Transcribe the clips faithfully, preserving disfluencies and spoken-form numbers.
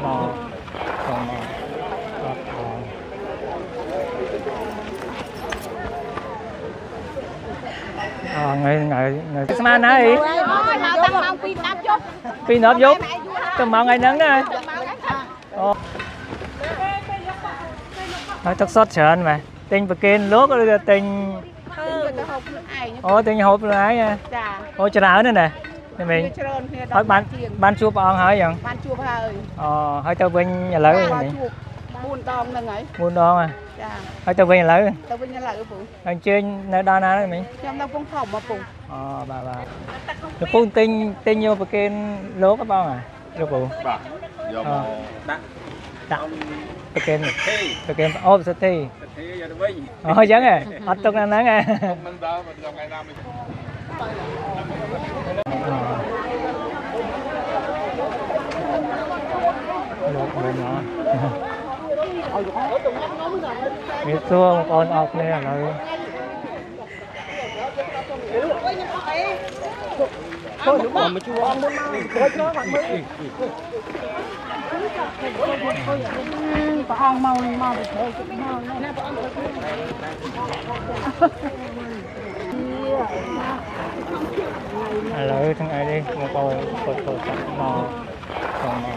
mò còn mò à ngày ngày ngày sao này pin nộp giúp cho mò ngày nắng đây nói thật sót sợ mà tình bậc kên lốt rồi tình ô tình hộp là nha ô chờ nào nữa nè thì mình hỏi ban ban chua bòn hỏi vậy ban chua hơi ờ hỏi tao bên nhà lớn này buôn đòn nè ấy buôn đòn à hỏi tao bên nhà lớn tao bên nhà lớn phụ anh trên nơi đo nào đấy mình trong đâu cũng phòng mà phụ ờ bà bà cái phun tinh tinh vô bậc kên lốt các bao à vô phụ đặt đặt bậc kên bậc kên ôm sát thi ờ chẳng à ở trong này nắng à biết xua con ọc này là thôi đúng rồi mà chú con muốn thôi cho bạn mới có ong mau mau được thôi mau nè lỡ thằng ai đi một coi coi coi sạch mò còn mò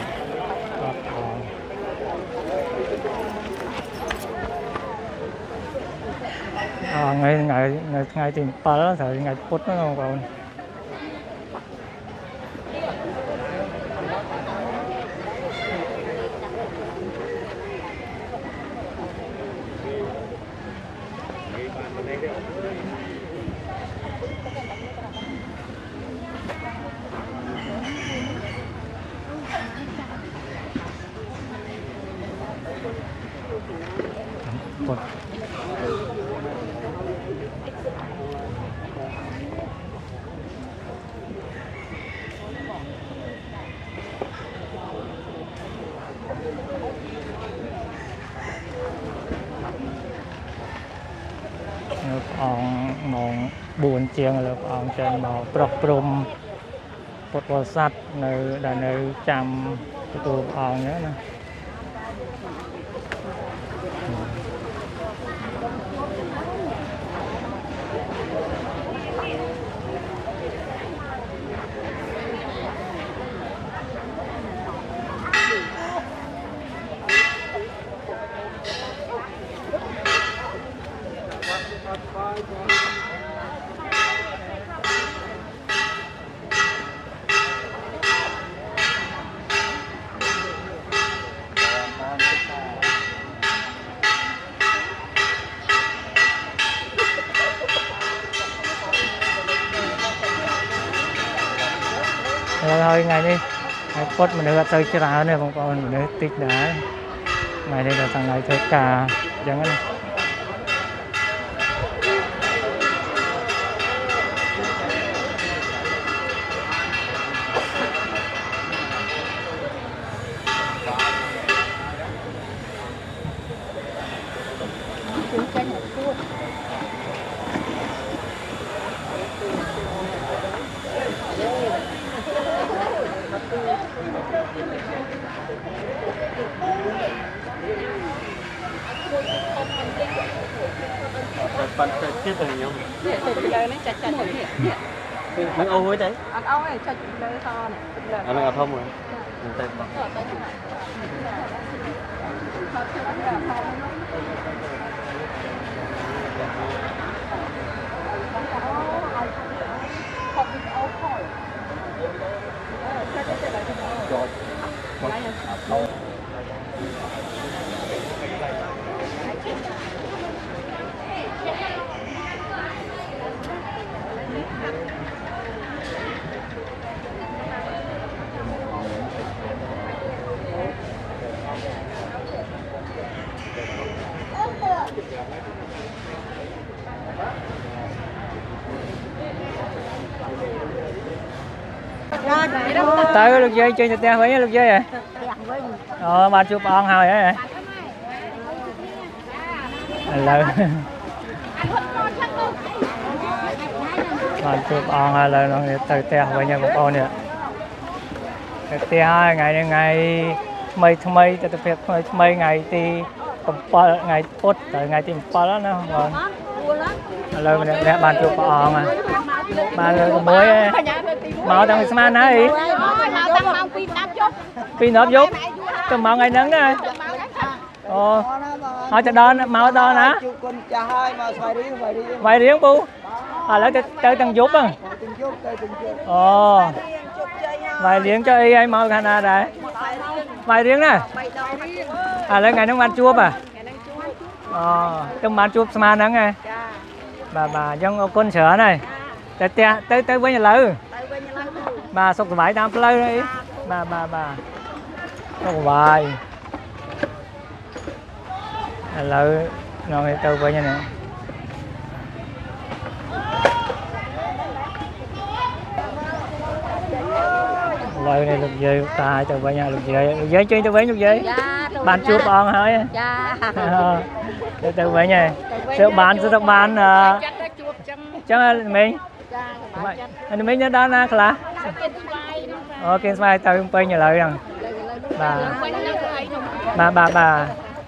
à ngày ngày ngày ngày tìm ba đó thời ngày phút nó không còn một ông mong buồn chiêng là ông trên màu bọc prum bột bột sắt nơi đã nơi chăm cái tù ông nữa nè thôi ngày đi ngày cốt mình được tới cái nào này không còn mình tích đá ngày đây là thằng này thôi cả chẳng hạn bạn phải tiếp tục nhau mình âu với đấy ăn âu này cho chúng đây to này ăn là thông rồi mình tay tới lúc dây chơi cho te mấy lúc dây à ờ ba chục on hồi vậy là ba chục on hai lần nó từ te với nhau một con nè te hai ngày ngày ថ្មីថ្មីទស្សនភាពថ្មីថ្មីថ្ងៃទីbảyថ្ងៃពុធទៅថ្ងៃទីbảyណាបងឥឡូវម្នាក់ម្នាក់បានជួបព្រះអង្គហើយបានលើកមួយមកតាំងពីស្មានហើយពីនប់យប់ទៅមកថ្ងៃហ្នឹងណាអូហើយទៅដល់មកដល់ណាជួបគុណចាស់ហើយមកស្វាយរៀងស្វាយរៀងស្វាយរៀងពូឥឡូវទៅទៅទាំងយប់ហ្នឹងទាំងយប់ទៅទាំងយប់អូស្វាយរៀងចុះអីឲ្យមកខាងណាដែរស្វាយរៀងណាឥឡូវថ្ងៃហ្នឹងបានជួបហ៎អូទៅបានជួបស្មានហ្នឹងហ៎បាទបាទអញ្ចឹងអរគុណច្រើនហើយតែផ្ទះទៅទៅវិញឥឡូវបាទសុខសប្បាយតាមផ្លូវអីបាទបាទបាទសុខសប្បាយឥឡូវនាំទៅវិញហ្នឹងឥឡូវនេះលោកយាយតាទៅវិញហើយលោកយាយលោកយាយចេញទៅវិញលោកយាយបានជួបព្រះអង្គហើយចាទៅទៅវិញហើយទៅបានទៅបានអឺចឹងមិញចាមិញនៅដល់ណាខ្លះអូគេស្វាយទៅពេញឥឡូវហ្នឹងបាទបាទបាទបាទ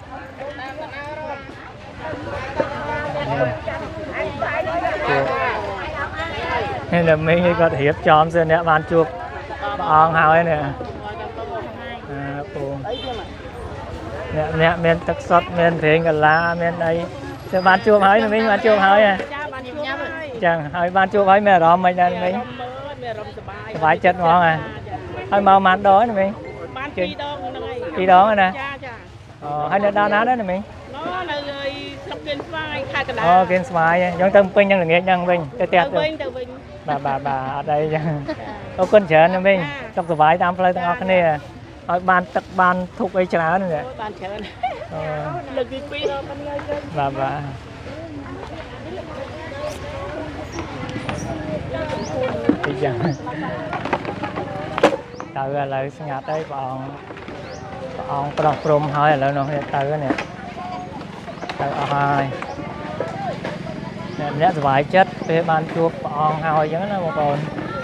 នេះតែមិញគាត់រៀបចំសើអ្នកបានជួបព្រះអង្គហើយនេះអឺពូអ្នកអ្នកមានទឹកសុទ្ធមានព្រេងកាឡាមានអីទៅបានជួបហើយមិញបានជួបហើយចាបានជួបហើយចឹងហើយបានជួបហើយមានអារម្មណ៍មិនដែរមិញមានអារម្មណ៍សប្បាយសប្បាយចិត្តហ្មងហ៎ហើយមកម៉ានដងណាមិញបានពីរដងហ្នឹងហើយពីរដងណាចាចាអូហើយនៅដល់ណាដែរណាមិញនៅលើស្រុកគៀនស្វាយខេត្តកណ្ដាលអូគៀនស្វាយអញ្ចឹងទៅពេញយ៉ាងល្ងាចហ្នឹងវិញទៅផ្ទះទៅវិញទៅវិញបាទបាទបាទអត់អីចឹងអរគុណច្រើនណាមិញសុខសប្បាយតាមផ្លូវទាំងអស់គ្នាឲ្យបានទឹកបានធុកអីច្រើនហ្នឹងបានច្រើនអូលើកទីពីរដល់ប៉ុណ្ណឹងបាទបាទទីចឹងទៅឥឡូវស្ងាត់ហើយព្រះអង្គព្រះអង្គប្រោះព្រំហើយឥឡូវនោះទៅនេះទៅអស់ហើយអ្នកអ្នកសុបាយចិត្តពេលបានជួបព្រះអង្គហើយអញ្ចឹងណាបងប្អូន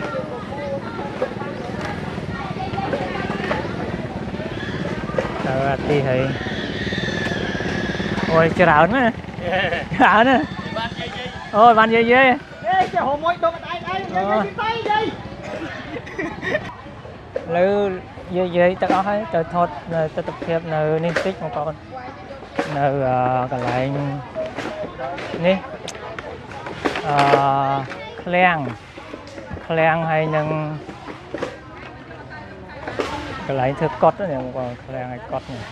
ទៅអាទីហើយអូយច្រើនណាច្រើនណាអូយបានយាយយាយអេចេះហៅមួយដុំដៃដៃយាយទៅយាយលើយាយយាយទឹកអស់ហើយទៅថតទស្សនភាពនៅនេះតិចបងប្អូននៅកន្លែងនេះអឺឃ្លាំងឃ្លាំងហើយនឹងកន្លែងធ្វើកត់នេះបងប្អូនឃ្លាំងឲ្យកត់នេះ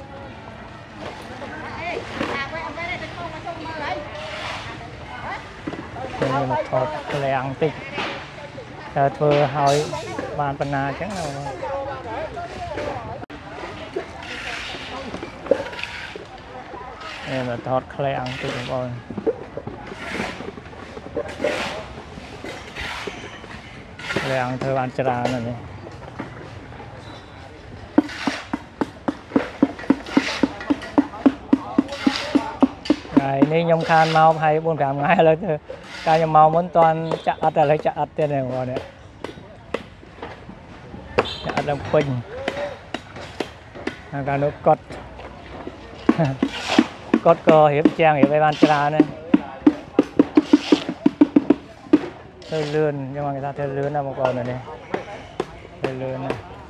ខ្ញុំមកថតឃ្លាំងតិចតើធ្វើឲ្យបានបណ្ណាអញ្ចឹងណានេះមកថតឃ្លាំងតិចបងប្អូនឃ្លាំងធ្វើបានច្រើនណាស់នេះថ្ងៃនេះខ្ញុំខានមកហើយbốn nămថ្ងៃឥឡូវទៅកាលខ្ញុំមកមុនតន់ចាក់អត់ឥឡូវចាក់អត់ទៀតហ្នឹងបងនេះចាក់អត់ឡើងពេញហើយកាលនោះកត់កត់ក៏រៀបជាងរៀបឲ្យបានច្រើនណាស់ទៅលឿនខ្ញុំគេថាទៅលឿនណាបងប្អូននេះទៅលឿនណា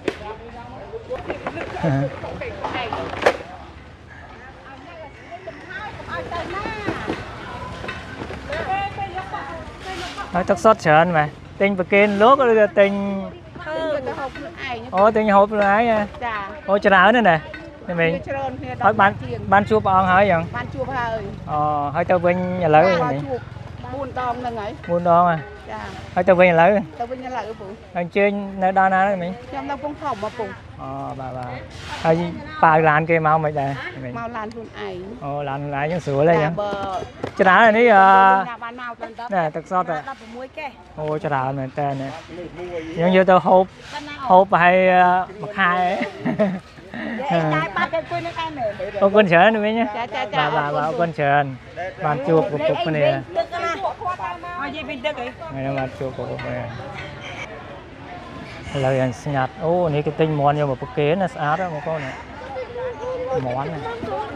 ហើយទឹកសុទ្ធច្រើនមែនទិញប្រគេនលោកឬក៏ទិញទៅហូបខ្លួនឯងអូទិញហូបខ្លួនឯងចាអូច្រើនណាស់ណានេះមិញច្រើនគ្នាដល់ហើយបានបានជួបព្រះអង្គហើយយ៉ាងបានជួបហើយអូហើយទៅវិញឥឡូវនេះជួបbốnដងហ្នឹងហើយbốnដងហ៎ចាហើយទៅវិញឥឡូវទៅវិញឥឡូវពូអញ្ជើញនៅដល់ណាហ្នឹងមិញខ្ញុំនៅពងធំមកពូអូបាទបាទហើយប៉ាវឡានគេមកមិនដែរមកឡានខ្លួនឯងអូឡានខ្លួនឯងហ្នឹងស្រួលហើយចឹងច្រើននេះអឺបានមកតែទឹកសុទ្ធ16កេះអូច្រើនមែនតើនេះយើងយកទៅហូបហូបប្រហែលមួយខែចាយបាត់ទៅคุยនឹងឯងមែនអរគុណច្រើនមិញចាចាចាបាទបាទអរគុណច្រើនបានជួបពុកគ្នាអើយវិញទឹកអីថ្ងៃនេះបានជួបពុកគ្នា lời anh nhạt ô này cái tinh mòn nhưng mà bậc kế là sát đó một con này món này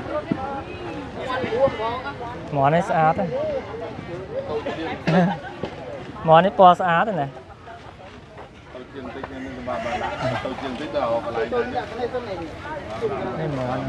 món này sát đấy món này po sát đấy này đây món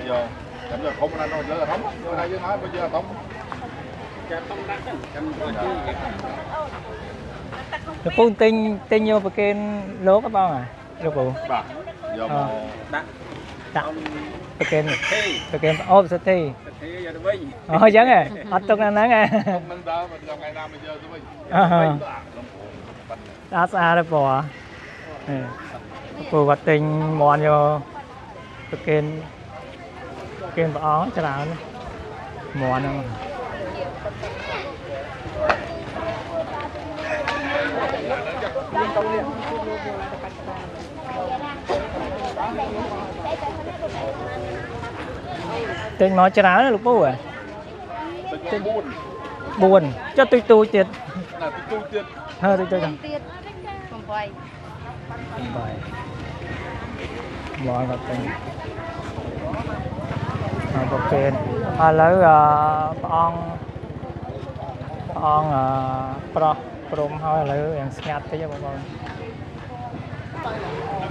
cái phun tinh tinh vô bậc kế lố các bao à lố cụ đã bậc kế bậc kế ốp sát thi oh chẳng à bắt tục nắng à đã xa đấy bỏ cụ vật tình mòn vô bậc kế kế bỏ cho nào mòn không tên nói cho áo lục bố à buồn cho tôi tôi tiệt hơi tôi tôi rằng vậy mọi vật tình một tiền à lấy on on pro prom hơi lấy em snap tới cho mọi người